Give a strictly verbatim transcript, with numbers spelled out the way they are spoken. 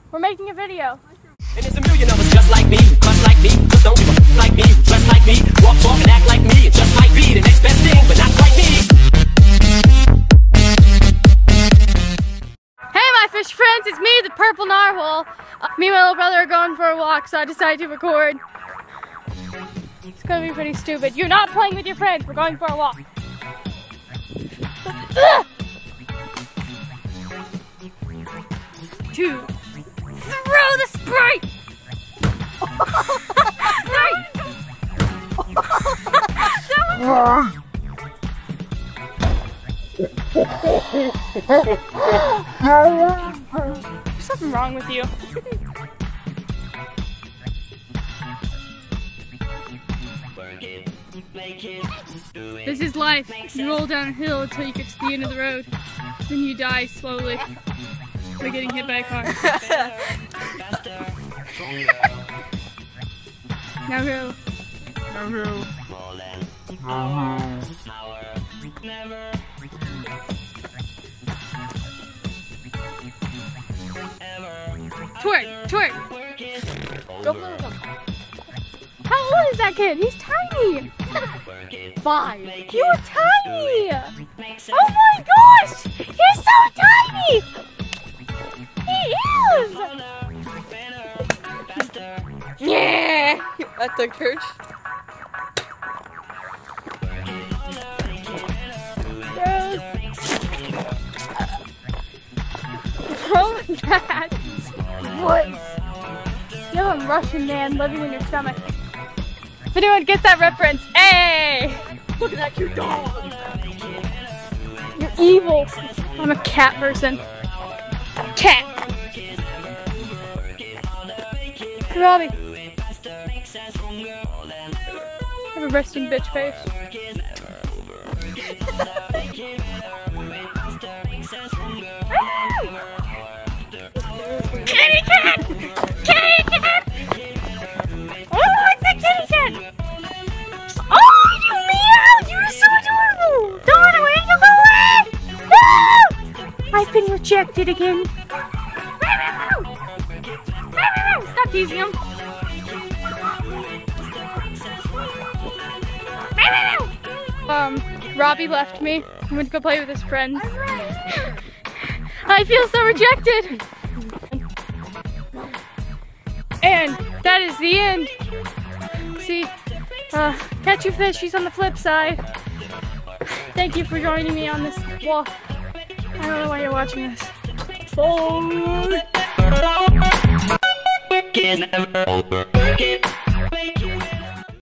We're making a video. And there's a million of us just like me, just like me, just don't give a f like me, just like me, walk, talk, and act like me, and just might be the next best thing, but not quite me. Hey my fish friends, it's me, the Purple Narwhal. Uh, me and my little brother are going for a walk, so I decided to record. It's gonna be pretty stupid. You're not playing with your friends, we're going for a walk. Two. Throw the Sprite! Three! There's something wrong with you. This is life. You roll down a hill until you get to the end of the road. Then you die slowly by getting hit by a car. Now go. Now go. Twerk, twerk. Go play with him. How old is that kid? He's tiny. Five. You are tiny. Oh my gosh! He's so tiny. He is. Yeah. At the church. Oh my god. What? You have a Russian man living in your stomach. If anyone gets that reference, hey! Look at that cute dog. You're evil. I'm a cat person. Cat. Hey, Robbie. I have a resting bitch face. Kitty cat! Kitty cat! Oh, it's a kitty cat! Oh, you meowed! You're so adorable! Don't run away! Don't go away! No! I've been rejected again. Stop teasing him. Um, Robbie left me. He went to go play with his friends. I feel so rejected. And that is the end. See, uh, catch your fish, she's on the flip side. Thank you for joining me on this walk. I don't know why you're watching this. Bye.